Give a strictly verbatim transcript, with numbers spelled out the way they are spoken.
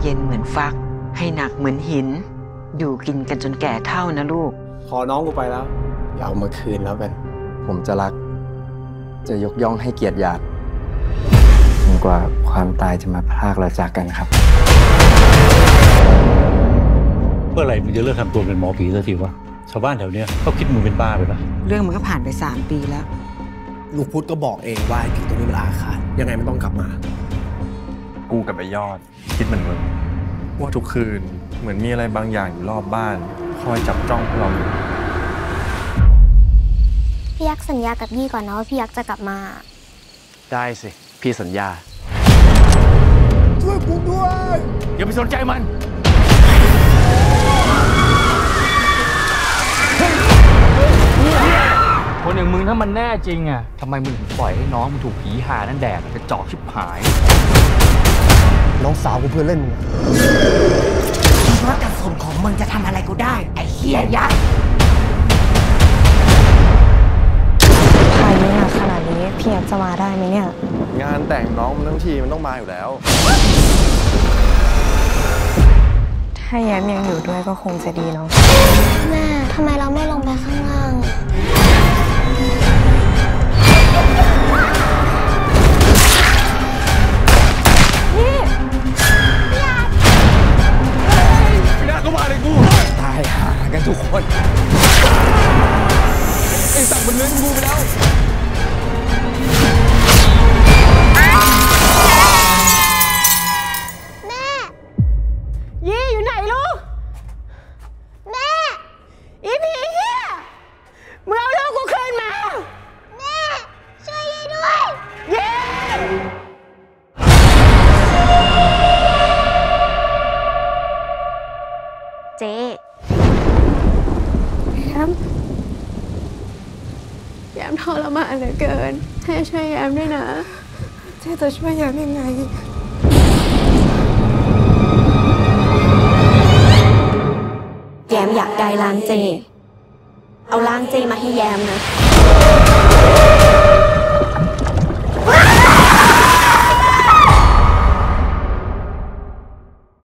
เย็นเหมือนฟักให้หนักเหมือนหินอยู่กินกันจนแก่เท่านะลูกขอน้องกูไปแล้วอย่าเอามาคืนแล้วกันผมจะรักจะยกย่องให้เกียรติหยาดจนกว่าความตายจะมาพรากเราจากกันครับเมื่อไหร่มึงจะเลิกทำตัวเป็นหมอผีสักทีวะชาวบ้านแถวเนี้ยเขาคิดมึงเป็นบ้าไปแล้วเรื่องมันก็ผ่านไปสามปีแล้วลูกพุทธก็บอกเองว่าไอ้ผีตัวนี้มันอาฆาตยังไงมันต้องกลับมากูกับไอ้ยอดคิดเหมือนมึงว่าทุกคืนเหมือนมีอะไรบางอย่างอยู่รอบบ้านคอยจับจ้องพวกเราอยู่พี่ยักษ์สัญญากับยี่ก่อนนะว่าพี่ยักษ์จะกลับมาได้สิพี่สัญญาช่วยกูด้วยอย่าไปสนใจมันคนอย่างมึงถ้ามันแน่จริงอ่ะทำไมมึงปล่อยให้น้องมึงถูกผีหานั่นแดกจะจอกชิบหายน้องสาวกูเพื่อนเล่นมึงคิดว่ากระสุนของมึงจะทำอะไรกูได้ไอ้เหี้ยยักษ์พายุหนักขนาดนี้พี่ยักษ์จะมาได้ไหมเนี่ยงานแต่งน้องมันทั้งทีมันต้องมาอยู่แล้วถ้าแย้มยังอยู่ด้วยก็คงจะดีเนาะแม่ทำไมเราไม่ลงไปข้างล่างตายหากันทุกคนไอ้สัตว์มันเลื้อยกูไปแล้วแม่ยี่อยู่ไหนลูกแม่อีผีเหี้ยมึงเอาลูกกูคืนมาแม่ช่วยยี่ด้วยยี่เจ๊แย้มแย้มทรมานเหลือเกินให้ช่วยแย้มด้วยนะเจ๊จะช่วยแย้มยังไงแย้มอยากได้ล้างเจเอาล้างเจมาให้แย้มนะ